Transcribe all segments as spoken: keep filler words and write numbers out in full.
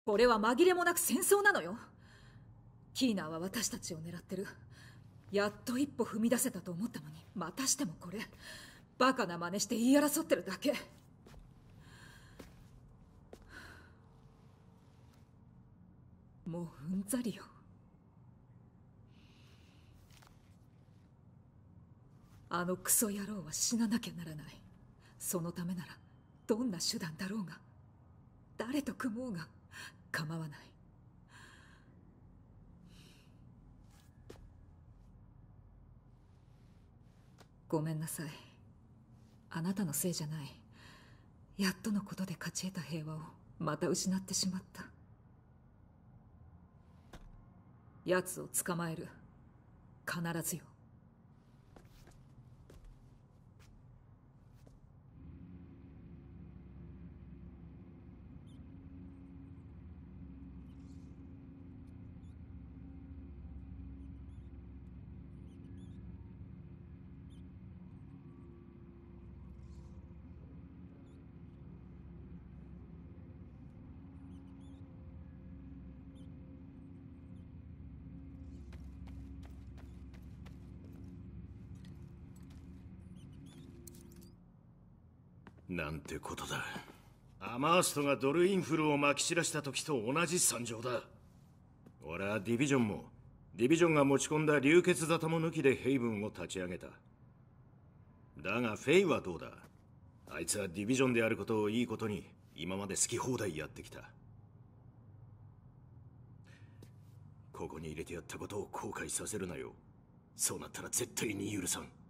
これは紛れもなく戦争なのよ。キーナーは私たちを狙ってる。やっと一歩踏み出せたと思ったのに、またしてもこれバカな真似して言い争ってるだけ。もううんざりよ。あのクソ野郎は死ななきゃならない。そのためならどんな手段だろうが、誰と組もうが構わない。ごめんなさい。あなたのせいじゃない。やっとのことで勝ち得た平和をまた失ってしまった。奴を捕まえる。必ずよ。 なんてことだ。アマーストがドルインフルをまき散らした時と同じ惨状だ。俺はディビジョンもディビジョンが持ち込んだ流血沙汰も抜きでヘイブンを立ち上げた。だがフェイはどうだ。あいつはディビジョンであることをいいことに今まで好き放題やってきた。ここに入れてやったことを後悔させるなよ。そうなったら絶対に許さん。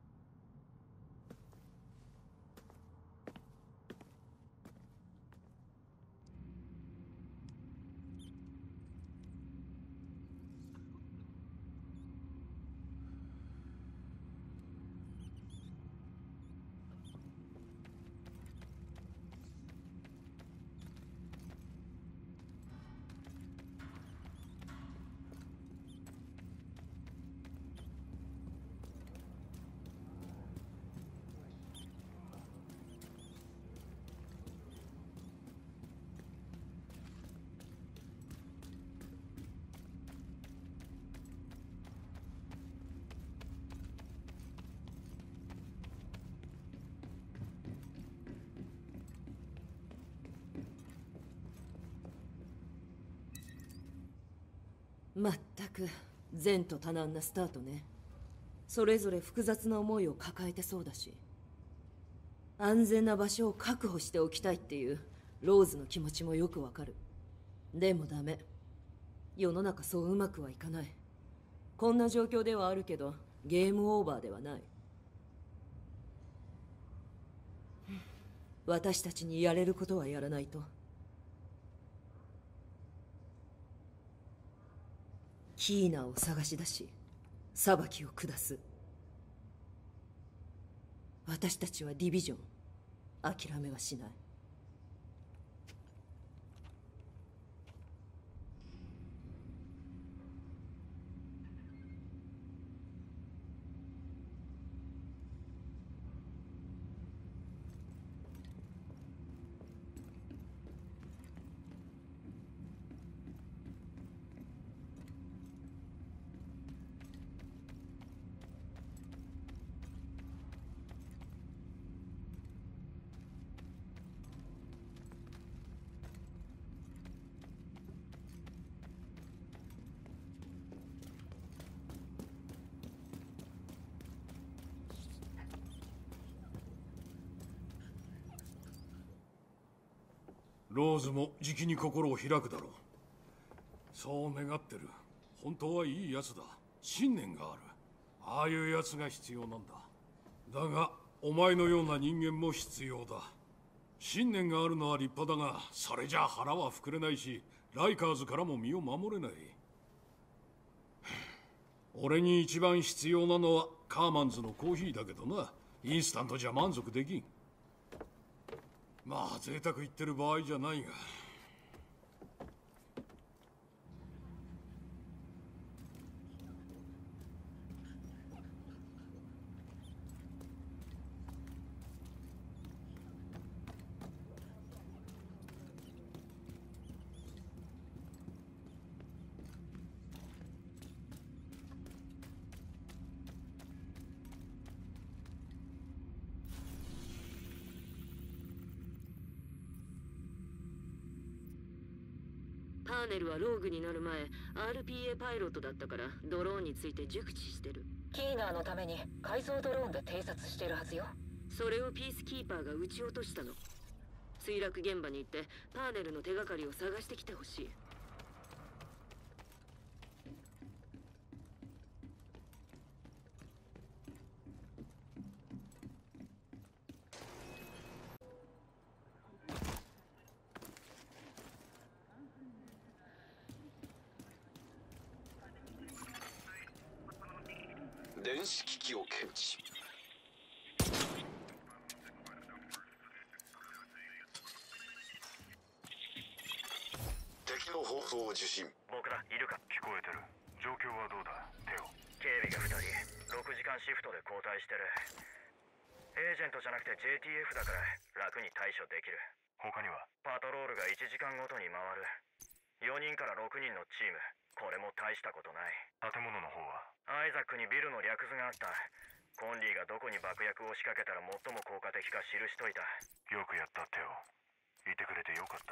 まったく前途多難なスタートね。それぞれ複雑な思いを抱えてそうだし、安全な場所を確保しておきたいっていうローズの気持ちもよくわかる。でもダメ、世の中そううまくはいかない。こんな状況ではあるけどゲームオーバーではない。私たちにやれることはやらないと。キーナを探し出し裁きを下す。私たちはディビジョン、諦めはしない。 ローズもじきに心を開くだろう。そう願ってる。本当はいいやつだ。信念がある。ああいうやつが必要なんだ。だがお前のような人間も必要だ。信念があるのは立派だが、それじゃ腹は膨れないし、ライカーズからも身を守れない。俺に一番必要なのはカーマンズのコーヒーだけどな。インスタントじゃ満足できん。まあ贅沢言ってる場合じゃないが。 パーネルはローグになる前 アールピーエー パイロットだったからドローンについて熟知してる。 キーナーのために改造ドローンで偵察してるはずよ。 それをピースキーパーが撃ち落としたの。墜落現場に行ってパーネルの手がかりを探してきてほしい。 電子機器を検知。敵の放送を受信。 僕だ、いるか。聞こえてる。状況はどうだ、テオ。警備がふたり、ろくじかんシフトで交代してる。エージェントじゃなくて ジェーティーエフ だから楽に対処できる。他にはパトロールがいちじかんごとに回る。よにんからろくにんのチーム。これも大したことない。 建物の方は？ アイザックにビルの略図があった。コンリーがどこに爆薬を仕掛けたら最も効果的か記しといた。 よくやったテオ。いてくれてよかった。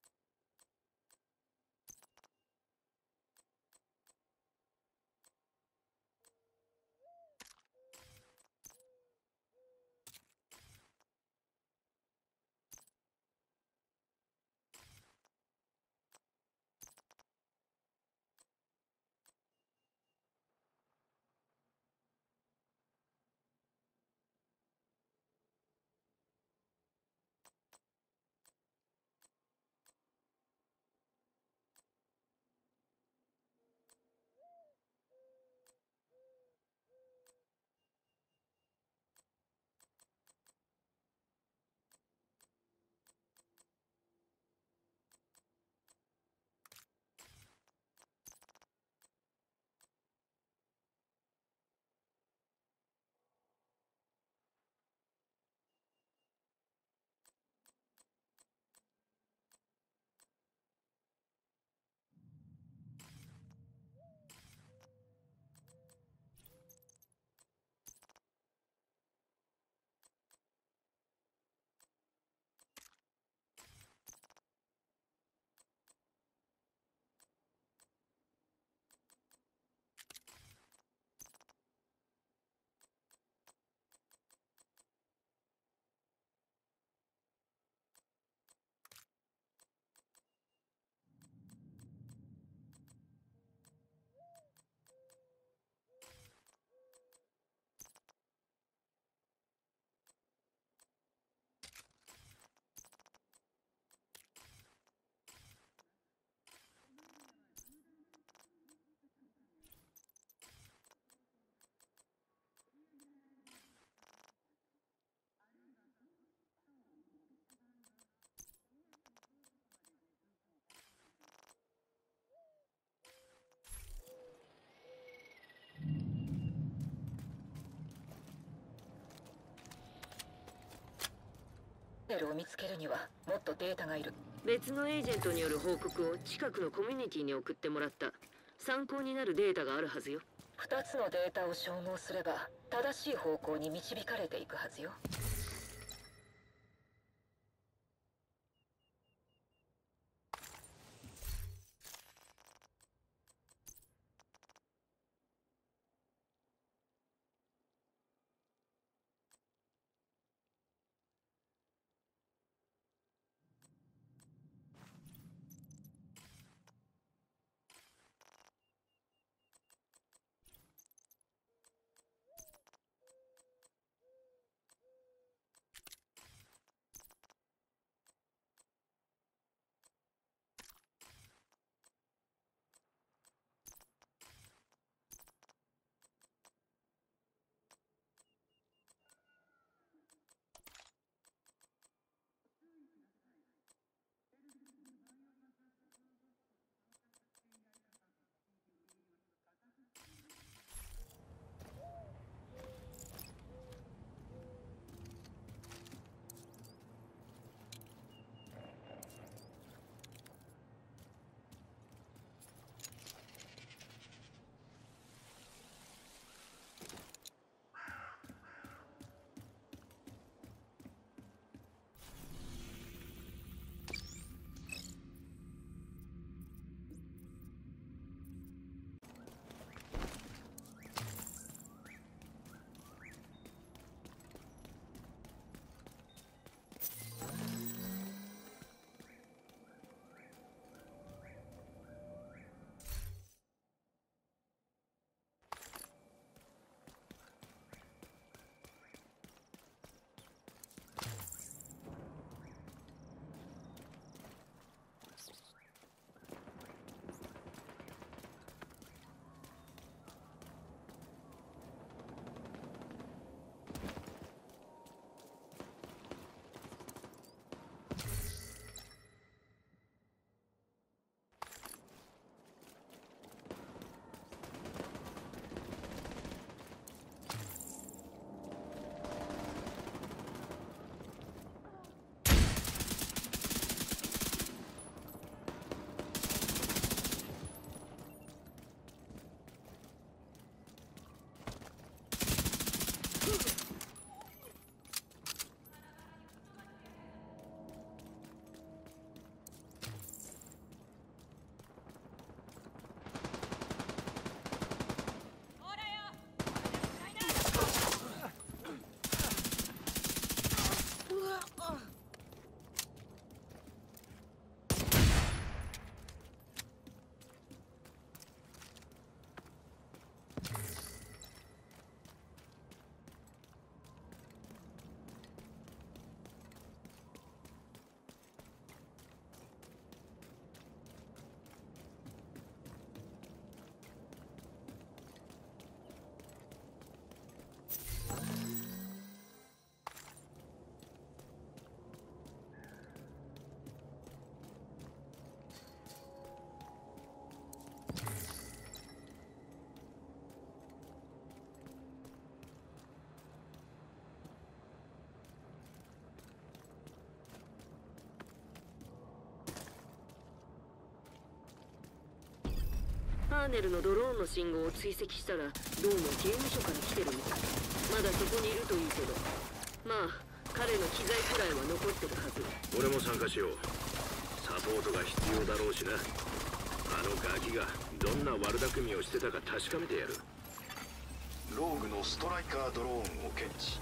ネルを見つけるにはもっとデータがいる。 別のエージェントによる報告を近くのコミュニティに送ってもらった。参考になるデータがあるはずよ。 ふたつのデータを照合すれば正しい方向に導かれていくはずよ。 ーネルのドローンの信号を追跡したら、どうも刑務所から来てるみたい。まだそこにいるといいけど、まあ彼の機材くらいは残ってるはず。 俺も参加しよう。サポートが必要だろうしな。あのガキがどんな悪巧みをしてたか確かめてやる。 ローグのストライカードローンを検知。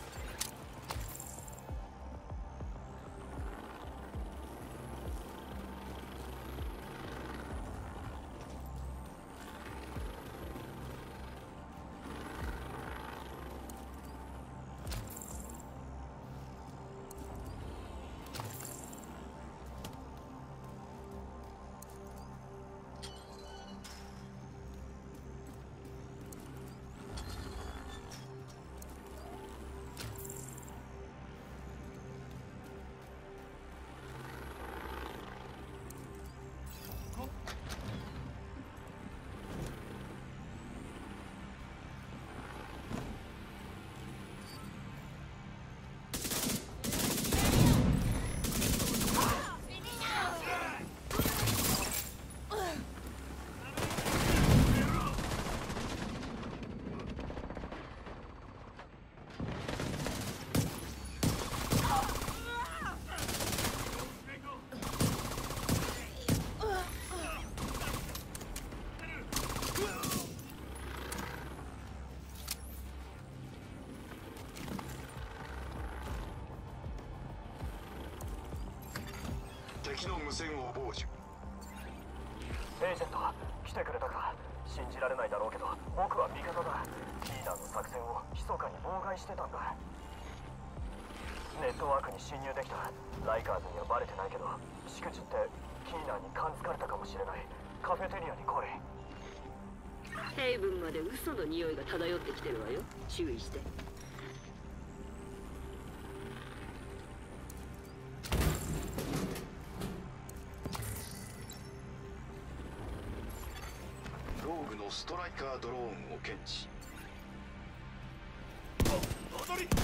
敵の無線を傍受。 エージェント来てくれたか。信じられないだろうけど僕は味方だ。キーナの作戦を密かに妨害してたんだ。ネットワークに侵入できた。ライカーズにはバレてないけど、しくじってキーナに感づかれたかもしれない。カフェテリアに来い。 ヘイブンまで嘘の匂いが漂ってきてるわよ。注意して。 ローグのストライカードローンを検知。 戻り。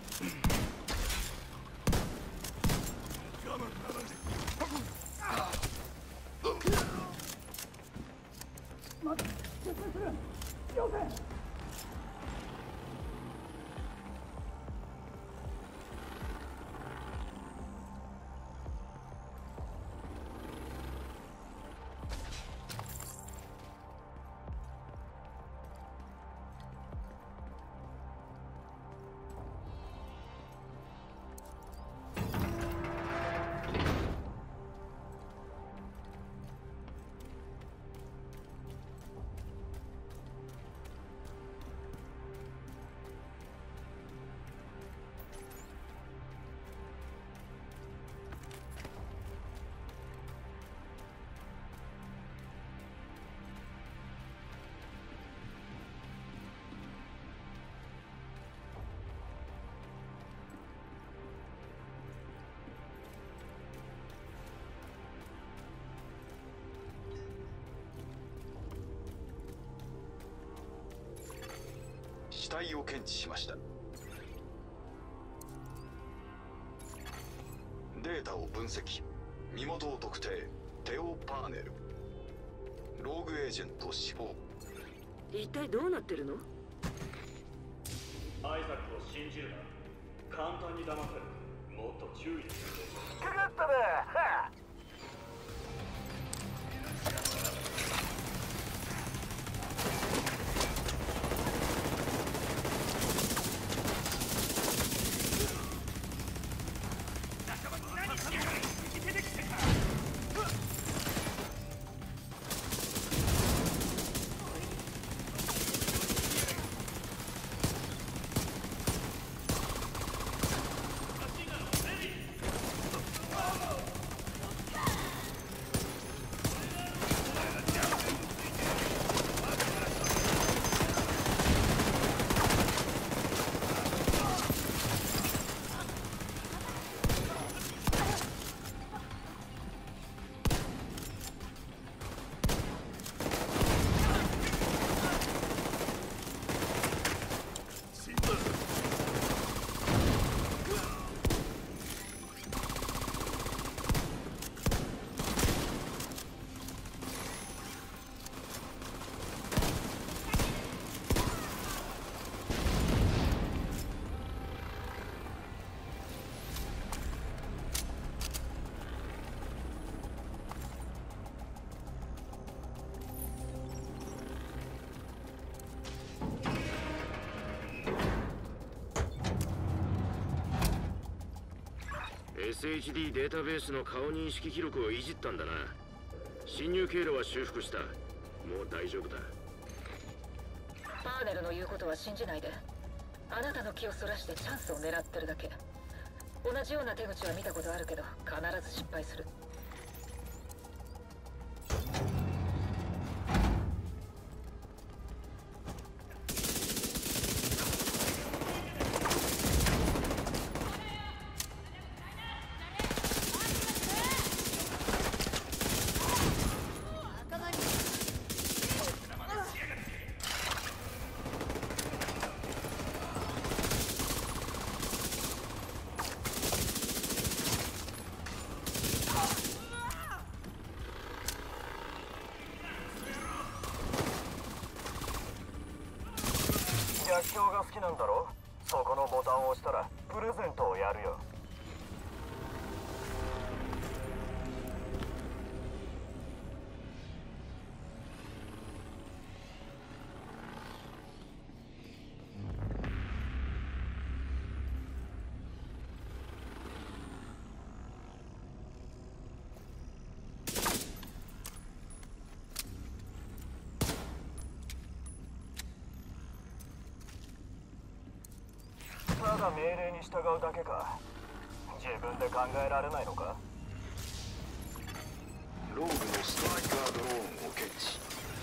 死体を検知しました。データを分析。身元を特定。テオ・パーネル。ローグエージェント死亡。 一体どうなってるの？ アイザックを信じるな。簡単に騙せる。もっと注意する。かかったな。 エスエイチディー データベースの顔認識記録をいじったんだな。侵入経路は修復した。もう大丈夫だ。 パーネルの言うことは信じないで。あなたの気をそらしてチャンスを狙ってるだけ。同じような手口は見たことあるけど必ず失敗する。 逆境が好きなんだろ。そこのボタンを押したらプレゼントをやるよ。ただ命令に従うだけか。自分で考えられないのか。 ローグのストライカードローンを検知。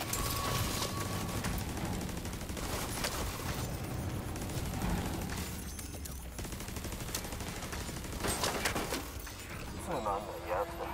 つまんないやつだ。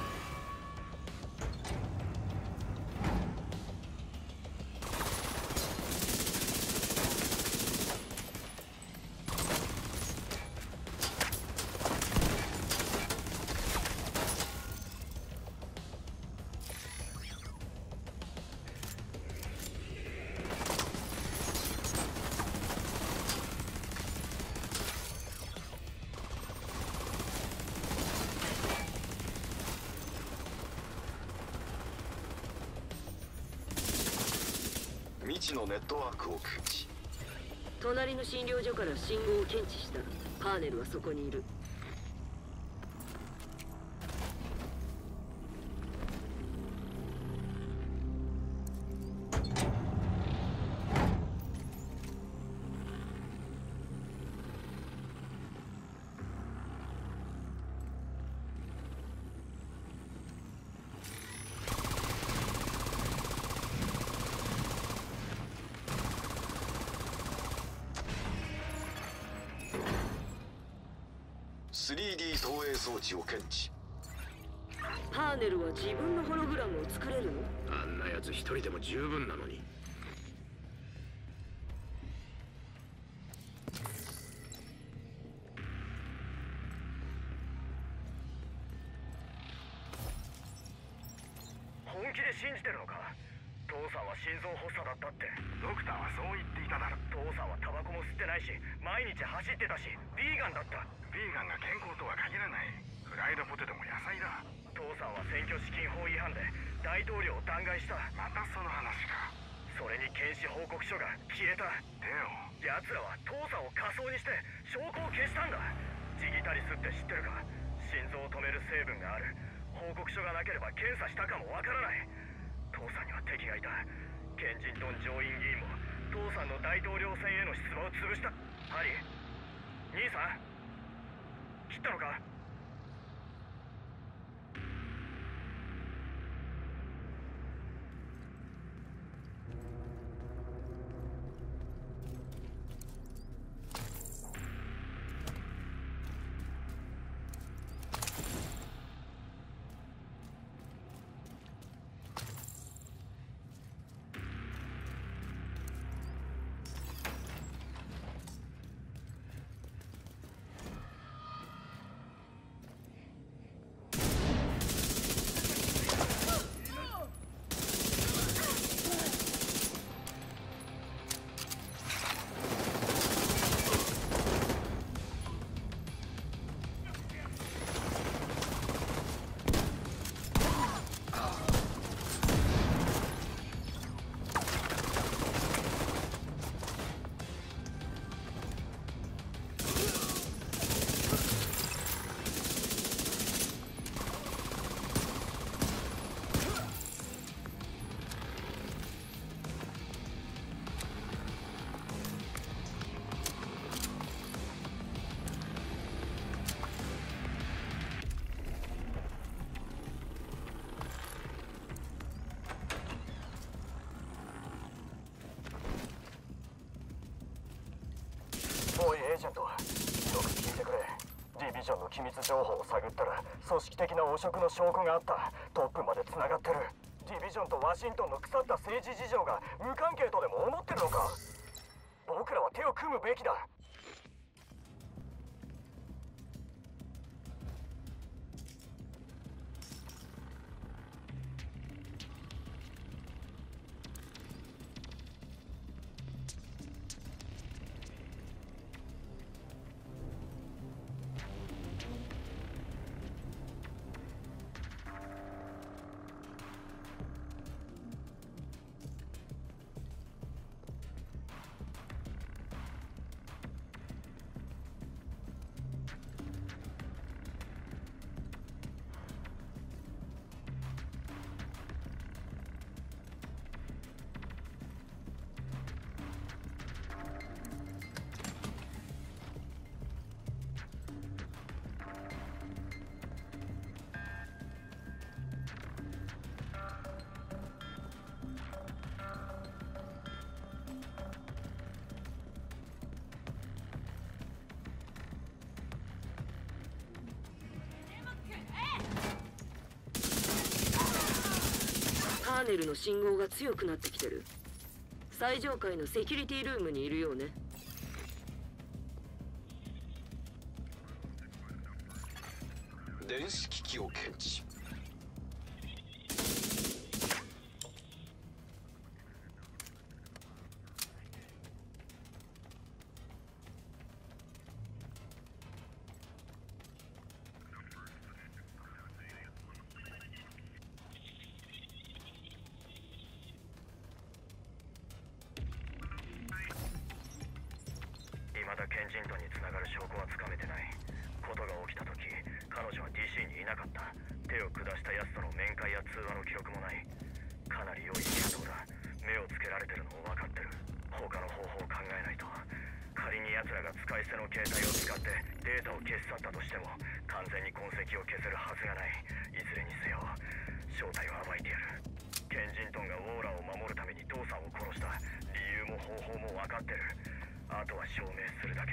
未知のネットワークを検知。 隣の診療所から信号を検知した。パーネルはそこにいる。 スリーディー 投影装置を検知。 パーネルは自分のホログラムを作れるの？ あんなやつ一人でも十分なのに。 本気で信じてるのか。父さんは心臓発作だったって。ドクターはそう言っていただろ。父さんはタバコも吸ってないし、毎日走ってたし、ビーガンだった。ビーガンが健康とは限らない。フライドポテトも野菜だ。父さんは選挙資金法違反で大統領を弾劾した。またその話か。それに検視報告書が消えた。テオ、奴らは父さんを仮装にして証拠を消したんだ。ジギタリスって知ってるか。心臓を止める成分がある。報告書がなければ検査したかもわからない。父さんには敵がいた。ケンジントン上院議員も父さんの大統領選への出馬を潰した。ハリー、兄さん切ったのか。 ジェント、よく聞いてくれ。ディビジョンの機密情報を探ったら組織的な汚職の証拠があった。トップまでつながってる。ディビジョンとワシントンの腐った政治事情が無関係とでも思ってるのか。僕らは手を組むべきだ。 パーネルの信号が強くなってきてる。最上階のセキュリティルームにいるようね。 電子機器を検知。 まだケンジントンにつながる証拠はつかめてない。ことが起きた時、彼女は ディーシー にいなかった。手を下した奴との面会や通話の記録もない。かなり良い系統だ。目をつけられてるのも分かってる。他の方法を考えないと。仮に奴らが使い捨ての携帯を使ってデータを消し去ったとしても完全に痕跡を消せるはずがない。いずれにせよ正体を暴いてやる。ケンジントンがウォーラーを守るために父さんを殺した理由も方法も分かってる。あとは証明するだけ。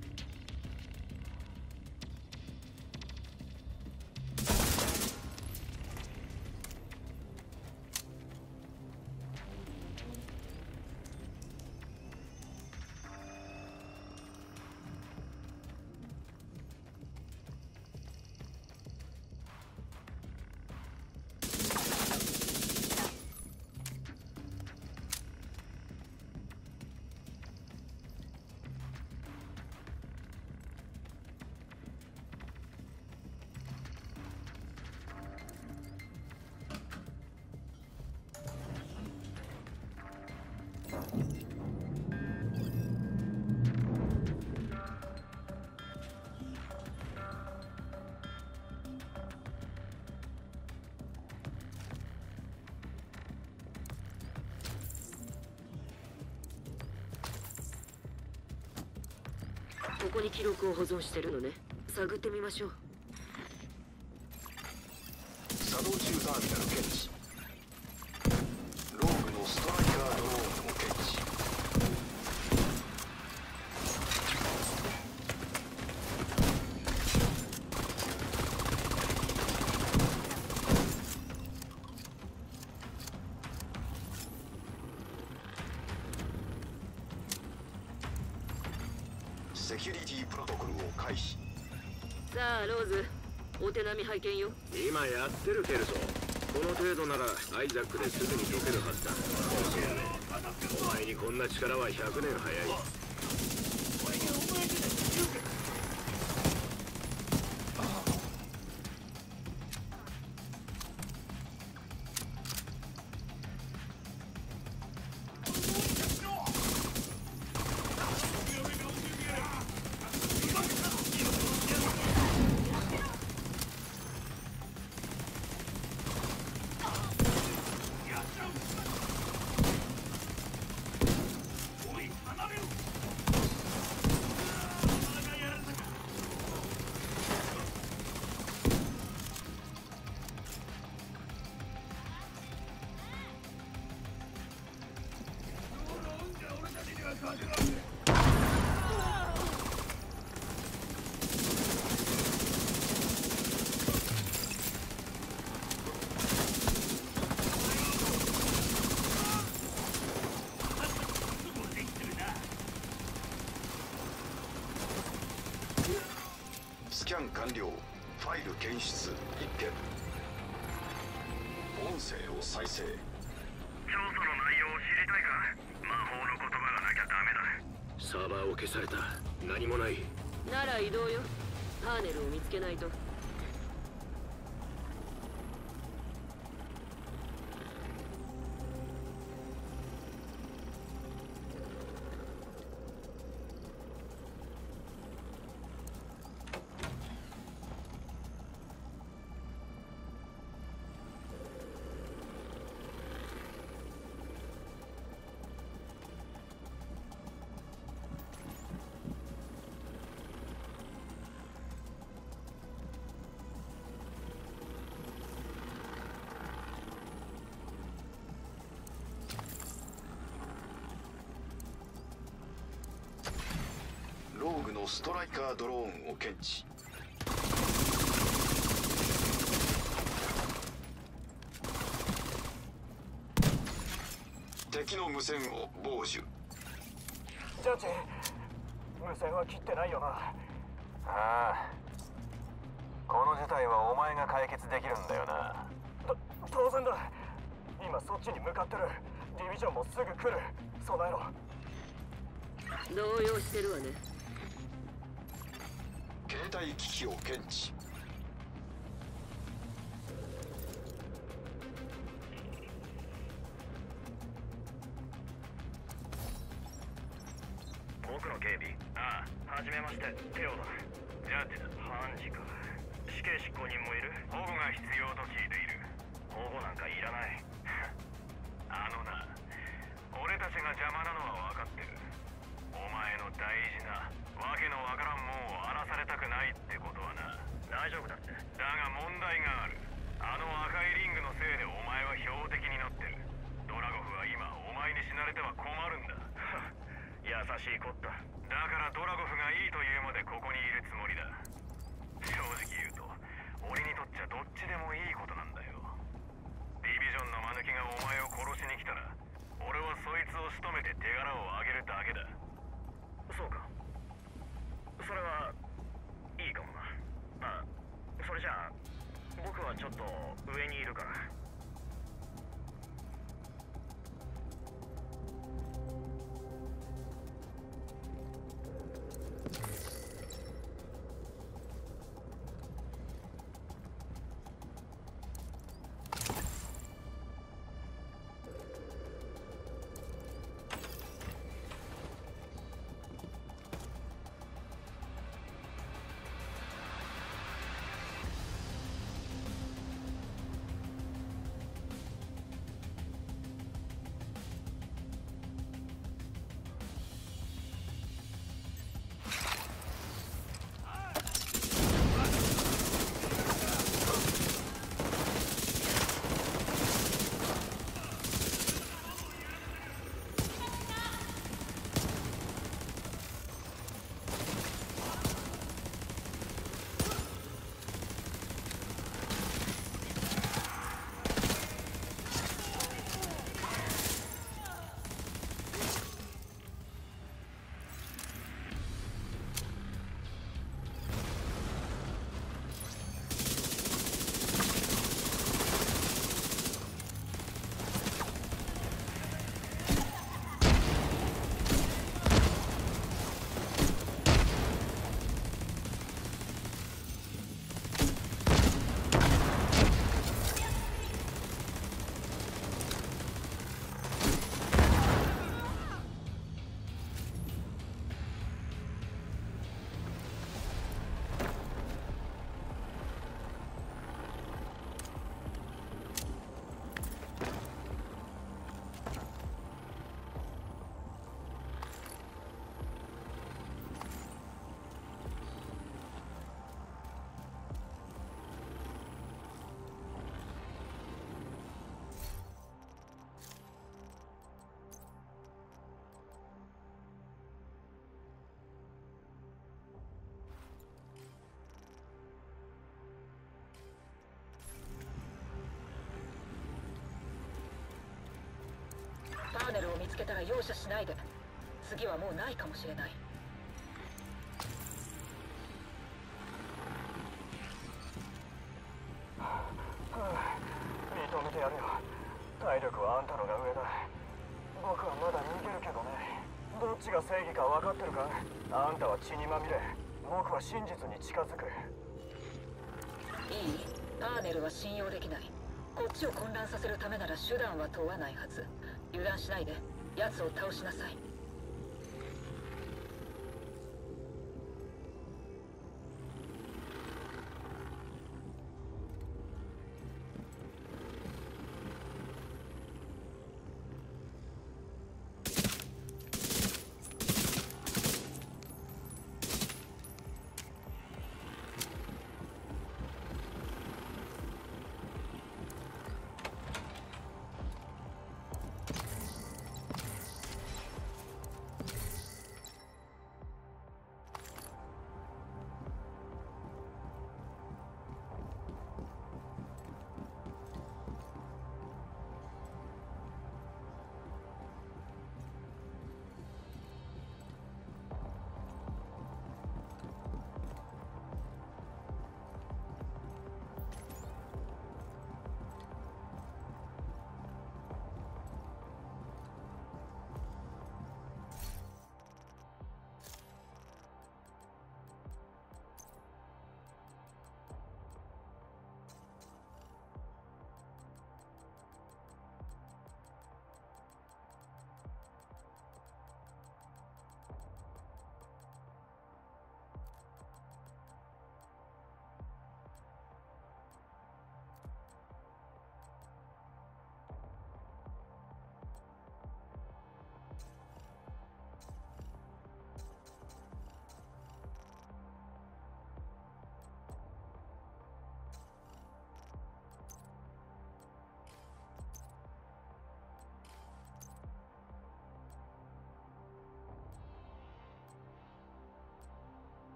ここに記録を保存してるのね。探ってみましょう。 作動中ターミナル検知。ローグのストライカードローンも検知。セキュリティプロトコルを開始。 さあローズ、お手並み拝見よ。 今やってるケルソ。この程度ならアイザックですぐに解けるはずだ。お前にこんな力はひゃくねん早い。 ャン完了。ファイル検出一件。音声を再生。 調査の内容を知りたいか？魔法の言葉がなきゃダメだ。 サーバーを消された。何もない。 なら移動よ。パーネルを見つけないと。 ローグのストライカードローンを検知。敵の無線を傍受。 ジャッジ、無線は切ってないよな。ああ、この事態はお前が解決できるんだよな。と当然だ。今そっちに向かってる。ディビジョンもすぐ来る。備えろ。 動揺してるわね。 携帯機器を検知。 僕の警備。ああ、はじめまして、テオだ。ジャッジだ。判事か。死刑執行人もいる？保護が必要と聞いている。保護なんかいらない。あのな、俺たちが邪魔なのは分かってる。お前の大事なわけのわからんもんを荒らされたくないってことはな。大丈夫だって。だが問題がある。あの赤いリングのせいでお前は標的になってる。ドラゴフは今お前に死なれては困るんだ。優しいこった。だからドラゴフがいいというまでここにいるつもりだ。正直言うと俺にとっちゃどっちでもいいことなんだよ。ディビジョンの間抜きがお前を殺しに来たら俺はそいつを仕留めて手柄をあげるだけだ。そうか。それはいいかもな。あ、それじゃあ僕はちょっと上にいるから。パーネルを見つけたら容赦しないで。次はもうないかもしれない。 してやるよ。体力はあんたのが上だ。僕はまだ逃げるけどね。どっちが正義か分かってるか？あんたは血にまみれ、僕は真実に近づく。 いい？パーネルは信用できない。こっちを混乱させるためなら手段は問わないはず。油断しないで奴を倒しなさい。